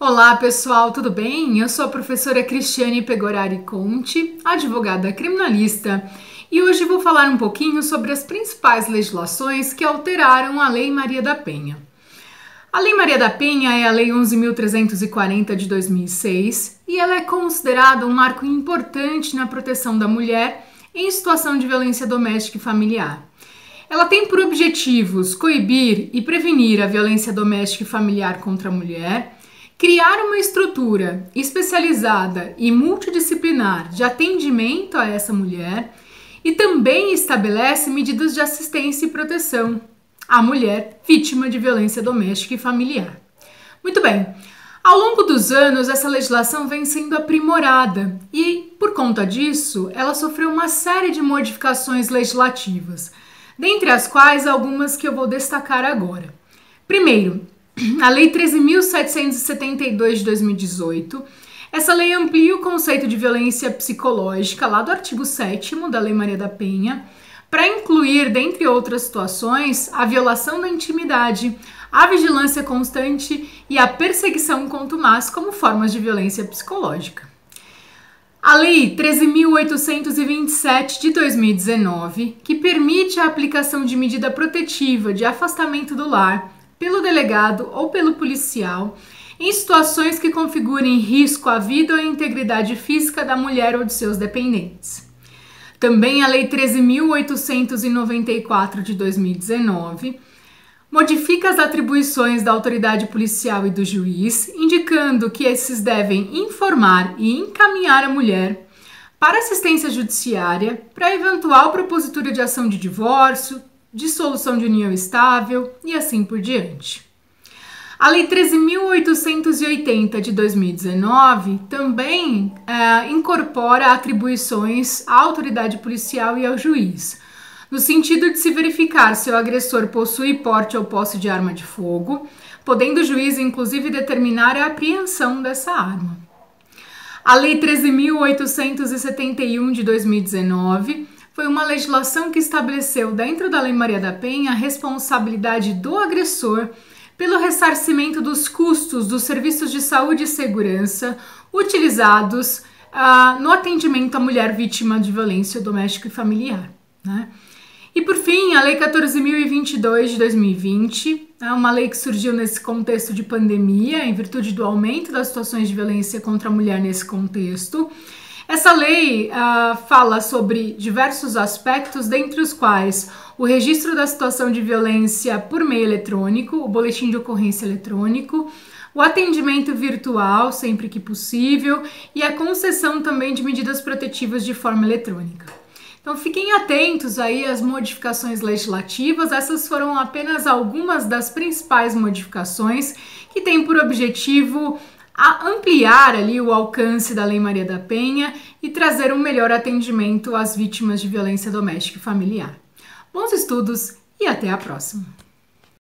Olá pessoal, tudo bem? Eu sou a professora Cristiane Pegorari Conte, advogada criminalista, e hoje vou falar um pouquinho sobre as principais legislações que alteraram a Lei Maria da Penha. A Lei Maria da Penha é a Lei 11.340 de 2006 e ela é considerada um marco importante na proteção da mulher em situação de violência doméstica e familiar. Ela tem por objetivos coibir e prevenir a violência doméstica e familiar contra a mulher, criar uma estrutura especializada e multidisciplinar de atendimento a essa mulher e também estabelece medidas de assistência e proteção à mulher vítima de violência doméstica e familiar. Muito bem, ao longo dos anos essa legislação vem sendo aprimorada e, por conta disso, ela sofreu uma série de modificações legislativas, dentre as quais algumas que eu vou destacar agora. Primeiro, a Lei 13.772 de 2018, essa lei amplia o conceito de violência psicológica lá do artigo 7º da Lei Maria da Penha, para incluir, dentre outras situações, a violação da intimidade, a vigilância constante e a perseguição contumaz como formas de violência psicológica. A Lei 13.827 de 2019, que permite a aplicação de medida protetiva de afastamento do lar pelo delegado ou pelo policial em situações que configurem risco à vida ou à integridade física da mulher ou de seus dependentes. Também a Lei 13.894 de 2019 modifica as atribuições da autoridade policial e do juiz, indicando que esses devem informar e encaminhar a mulher para assistência judiciária para eventual propositura de ação de divórcio, dissolução de união estável e assim por diante. A Lei 13.880 de 2019 também incorpora atribuições à autoridade policial e ao juiz, no sentido de se verificar se o agressor possui porte ou posse de arma de fogo, podendo o juiz inclusive determinar a apreensão dessa arma. A Lei 13.871 de 2019 foi uma legislação que estabeleceu dentro da Lei Maria da Penha a responsabilidade do agressor pelo ressarcimento dos custos dos serviços de saúde e segurança utilizados no atendimento à mulher vítima de violência doméstica e familiar, né? E por fim, a Lei 14.022 de 2020, uma lei que surgiu nesse contexto de pandemia, em virtude do aumento das situações de violência contra a mulher nesse contexto. Essa lei fala sobre diversos aspectos, dentre os quais o registro da situação de violência por meio eletrônico, o boletim de ocorrência eletrônico, o atendimento virtual, sempre que possível, e a concessão também de medidas protetivas de forma eletrônica. Então fiquem atentos aí às modificações legislativas, essas foram apenas algumas das principais modificações que têm por objetivo ampliar ali o alcance da Lei Maria da Penha e trazer um melhor atendimento às vítimas de violência doméstica e familiar. Bons estudos e até a próxima!